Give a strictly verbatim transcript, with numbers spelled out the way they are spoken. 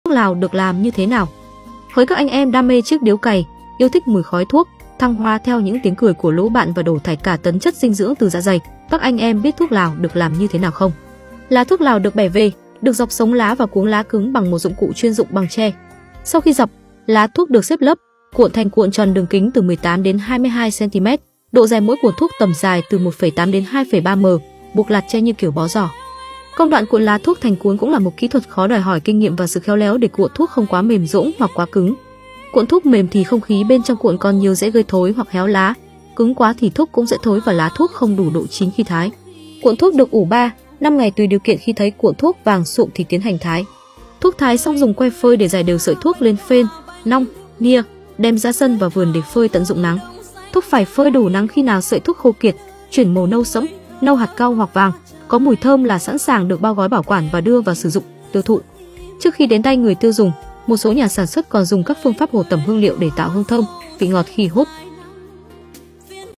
thuốc lào được làm như thế nào? Với các anh em đam mê chiếc điếu cày, yêu thích mùi khói thuốc, thăng hoa theo những tiếng cười của lũ bạn và đổ thải cả tấn chất dinh dưỡng từ dạ dày, các anh em biết thuốc lào được làm như thế nào không? Lá thuốc lào được bẻ về, được dọc sống lá và cuống lá cứng bằng một dụng cụ chuyên dụng bằng tre. Sau khi dập, lá thuốc được xếp lớp, cuộn thành cuộn tròn đường kính từ mười tám đến hai mươi hai xăng ti mét, độ dài mỗi cuộn thuốc tầm dài từ một phẩy tám đến hai phẩy ba mét, buộc lạt tre như kiểu bó giò. Công đoạn cuộn lá thuốc thành cuốn cũng là một kỹ thuật khó đòi hỏi kinh nghiệm và sự khéo léo để cuộn thuốc không quá mềm rỗng hoặc quá cứng. Cuộn thuốc mềm thì không khí bên trong cuộn còn nhiều dễ gây thối hoặc héo lá, cứng quá thì thuốc cũng dễ thối và lá thuốc không đủ độ chín khi thái. Cuộn thuốc được ủ ba, năm ngày tùy điều kiện, khi thấy cuộn thuốc vàng sụm thì tiến hành thái. Thuốc thái xong dùng que phơi để rải đều sợi thuốc lên phên, nong, nia, đem ra sân và vườn để phơi tận dụng nắng. Thuốc phải phơi đủ nắng, khi nào sợi thuốc khô kiệt, chuyển màu nâu sẫm, nâu hạt cau hoặc vàng, có mùi thơm là sẵn sàng được bao gói bảo quản và đưa vào sử dụng, tiêu thụ. Trước khi đến tay người tiêu dùng, một số nhà sản xuất còn dùng các phương pháp hồ tẩm hương liệu để tạo hương thơm, vị ngọt khi hút.